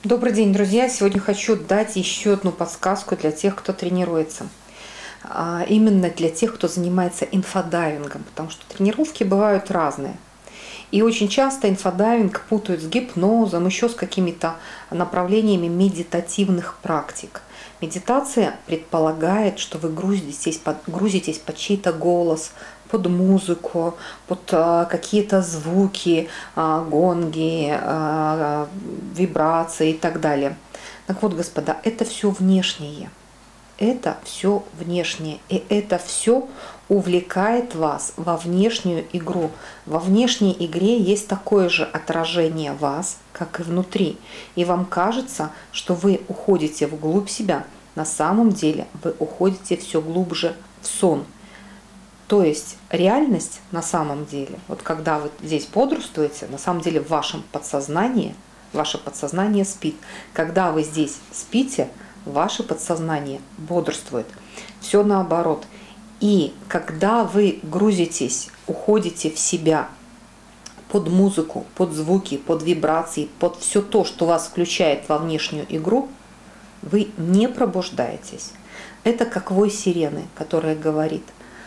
Добрый день, друзья! Сегодня хочу дать еще одну подсказку для тех, кто тренируется. Именно для тех, кто занимается инфодайвингом, потому что тренировки бывают разные. И очень часто инфодайвинг путают с гипнозом, еще с какими-то направлениями медитативных практик. Медитация предполагает, что вы грузитесь под чей-то голос, под музыку, под какие-то звуки, гонги, вибрации и так далее. Так вот, господа, это все внешнее. Это все внешнее. И это все увлекает вас во внешнюю игру. Во внешней игре есть такое же отражение вас, как и внутри. И вам кажется, что вы уходите вглубь себя. На самом деле вы уходите все глубже в сон. То есть реальность на самом деле, вот когда вы здесь бодрствуете, на самом деле в вашем подсознании, ваше подсознание спит. Когда вы здесь спите, ваше подсознание бодрствует. Все наоборот. И когда вы грузитесь, уходите в себя под музыку, под звуки, под вибрации, под все то, что вас включает во внешнюю игру, вы не пробуждаетесь. Это как вой сирены, которая говорит: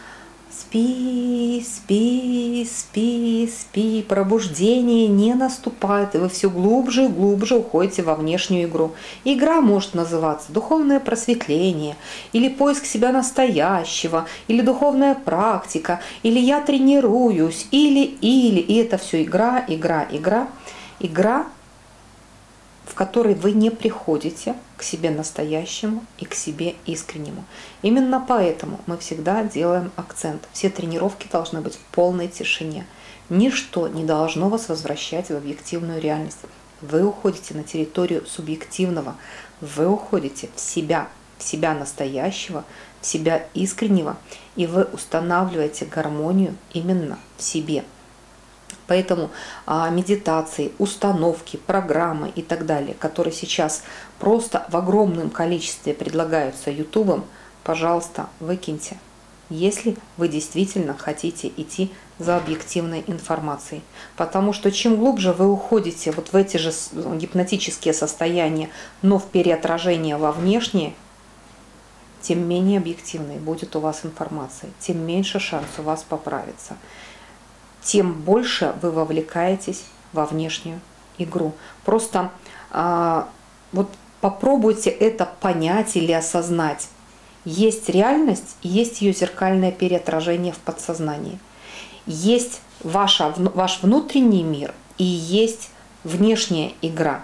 спи, спи, спи, спи, пробуждение не наступает, и вы все глубже и глубже уходите во внешнюю игру. Игра может называться духовное просветление, или поиск себя настоящего, или духовная практика, или я тренируюсь, и это все игра, игра, в которой вы не приходите к себе настоящему и к себе искреннему. Именно поэтому мы всегда делаем акцент. Все тренировки должны быть в полной тишине. Ничто не должно вас возвращать в объективную реальность. Вы уходите на территорию субъективного, вы уходите в себя настоящего, в себя искреннего, и вы устанавливаете гармонию именно в себе. Поэтому медитации, установки, программы и так далее, которые сейчас просто в огромном количестве предлагаются Ютубом, пожалуйста, выкиньте, если вы действительно хотите идти за объективной информацией. Потому что чем глубже вы уходите вот в эти же гипнотические состояния, но в переотражение во внешнее, тем менее объективной будет у вас информация, тем меньше шанс у вас поправиться, тем больше вы вовлекаетесь во внешнюю игру. Просто вот попробуйте это понять или осознать. Есть реальность, есть ее зеркальное переотражение в подсознании. Есть ваш внутренний мир и есть внешняя игра.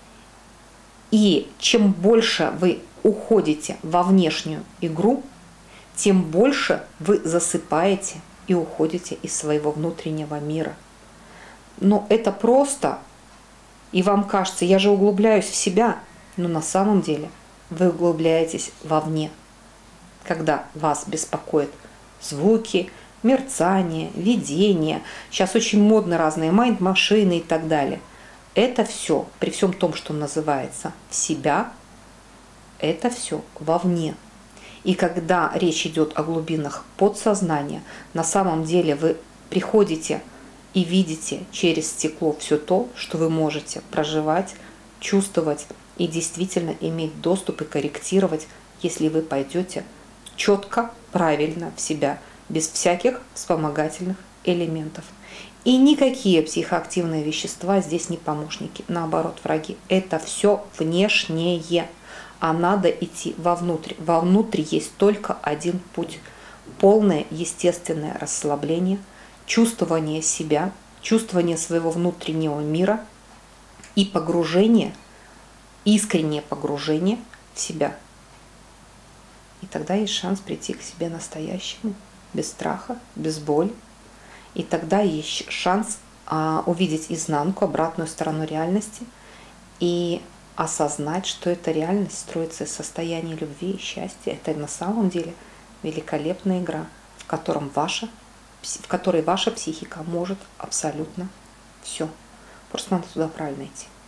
И чем больше вы уходите во внешнюю игру, тем больше вы засыпаете и уходите из своего внутреннего мира. Но это просто, и вам кажется, я же углубляюсь в себя, но на самом деле вы углубляетесь вовне, когда вас беспокоят звуки, мерцание, видение. Сейчас очень модны разные майнд-машины и так далее. Это все, при всем том, что называется в себя, это все вовне. И когда речь идет о глубинах подсознания, на самом деле вы приходите и видите через стекло все то, что вы можете проживать, чувствовать и действительно иметь доступ и корректировать, если вы пойдете четко, правильно в себя, без всяких вспомогательных элементов. И никакие психоактивные вещества здесь не помощники, наоборот, враги. Это все внешнее. А надо идти вовнутрь. Вовнутрь есть только один путь. Полное естественное расслабление, чувствование себя, чувствование своего внутреннего мира и погружение, искреннее погружение в себя. И тогда есть шанс прийти к себе настоящему, без страха, без боли. И тогда есть шанс увидеть изнанку, обратную сторону реальности и осознать, что эта реальность строится из состояния любви и счастья. Это на самом деле великолепная игра, в которой ваша психика может абсолютно все. Просто надо туда правильно идти.